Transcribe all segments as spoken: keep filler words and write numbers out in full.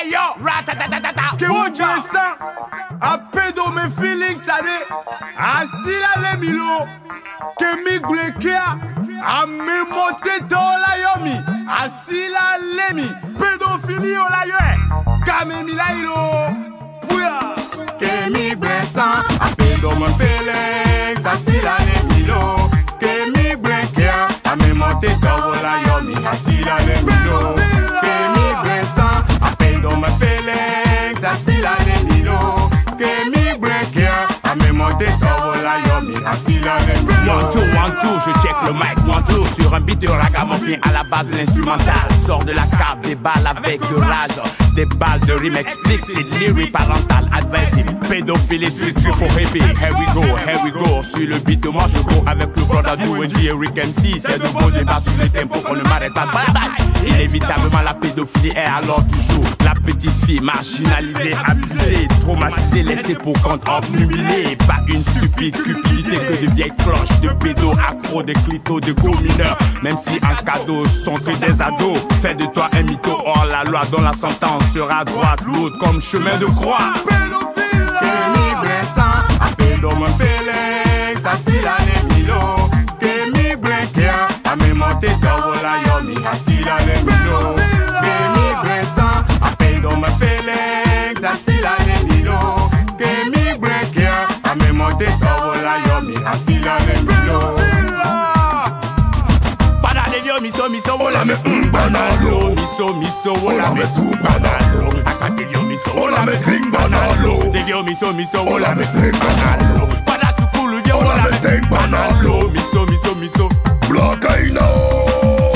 Hey yo, ratatatata. Que vous dites ça? A pédo mes feelings, ça dit. Asila le milo. Que mi glekea. A me monte dans la yomi. Asila le mi. Pédophilie o la yoe. Kame mi la ilo. Pouya. Que mi blessant. A pédo mes feelings. Asila le milo. Que mi glekea. A me monte dans la yomi. Asila le milo. Asila le milo, que mi breaker, a me monter sur la yomi, asila le milo. One two, one two, je check le mic, one two. Sur un beat de ragamuffin à la base de l'instrumental. Sors de la carte, des balles avec de rage. Des balles de rime explicite, lyric parental, adversive. Pédophilie, street trip for hippie. Here we go, here we go. Sur le beat, moi je go avec le brother du Wendy et Rick M C. C'est de beaux débats sur le tempo, on ne m'arrête pas de balader. Inévitablement la pédophilie est à l'ordre du jour. La petite fille marginalisée, abusée, traumatisée, laissée pour compte, obnubilée. Pas une stupide cupidité que de vieilles cloches, de pédos accros, de clitos, de go mineurs. Même si en cadeau sont que des ados. Fais de toi un mytho hors la loi dont la sentence sera droite, lourde comme chemin de croix. Pédophile. Que mi blessant, a pédo me feelings, asila le milo. Que mi breaker, a me monter sur la yomi, asila le milo. Que mi blessant, a pédo me feelings, asila le milo. Que mi breaker, a me monter sur la yomi, asila le milo. Para de yo, miso, miso, Ola me un banalo. miso, miso, Ola me tu banalo. Akate yo, miso, Ola me drink banalo. de yo, miso, miso, Ola me drink banalo. Para sukulu yo, Ola me drink banalo. miso, miso, miso. Block I know.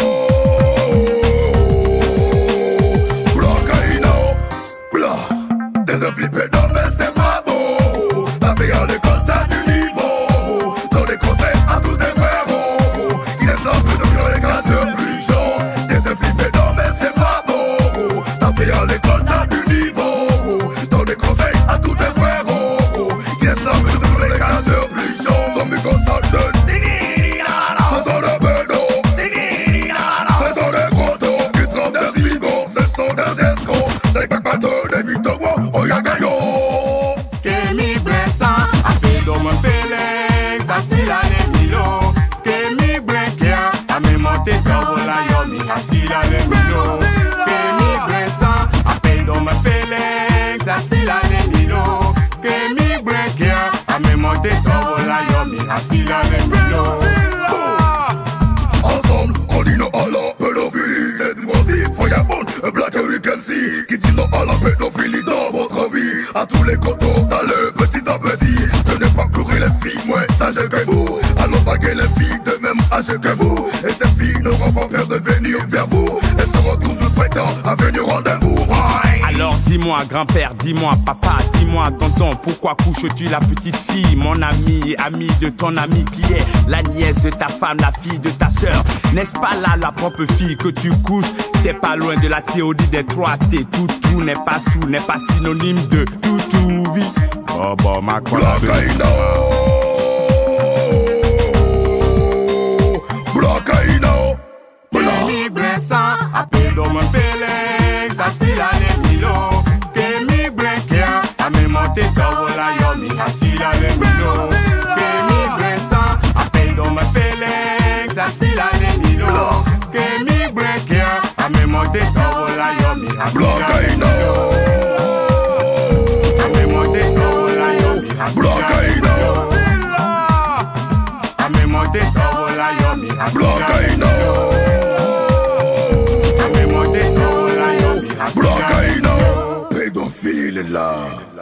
Block I know. Blah. Des un flippé dans mes c'est pas beau. Ta vie à l'école t'as du niveau. Dans des conseils à tous tes frérots. Ils essaient un peu de faire les gradeurs plus chauds. Des un flippé dans mes c'est pas beau. Ta vie à l'école t'as du niveau. Dans des conseils à tous tes frérots. Ils essaient un peu de faire les gradeurs plus chauds. Sans me consulter. Ce sont des bédos. Ce sont des gros taux qui trempent des frigos. Ce sont des escrocs. Des backbatters, des mythos. Oh y'a gagnant. Que mi blessant, a pédo me feelings, asila le milo. Que mi breaker, a me monter sur la yomi, asila le milo. Que mi blessant, a pédo me feelings, asila le milo. Que mi breaker, a me monter sur la yomi, asila le milo. Ensemble, on dit non à la pédophilie. C'est du motif, Firebone, un black Rick M C qui dit non à la pédophilie dans votre vie. À tous les coteaux, d'aller petit à petit. De ne pas courir les filles moins sages que vous. Allons baguer les filles de même âge que vous. Et ces filles n'auront pas peur de venir vers vous. Elles seront toujours prêtes à venir au rendez-vous. Alors dis-moi grand-père, dis-moi papa, dis-moi tonton, pourquoi couches-tu la petite fille? Mon ami, ami de ton ami qui est la nièce de ta femme, la fille de ta sœur. N'est-ce pas là la propre fille que tu couches? T'es pas loin de la théorie des trois T. Tout tout n'est pas tout, n'est pas synonyme de tout tout vie. Oh bon ma quoi Block I know. Block I know. Que mi blessant, a pédo me feelings, asila le milo. Que mi breaker, a me monter sur la yomi, asila le milo. Que mi blessant, a pédo me feelings, asila le milo. Que mi breaker, a me monter sur la yomi, Block asila I le know. milo. A me monter sur la yomi, Block asila I le know. milo. A me monter sur la yomi, Block asila I le know. milo. Block I know. Pédophile là.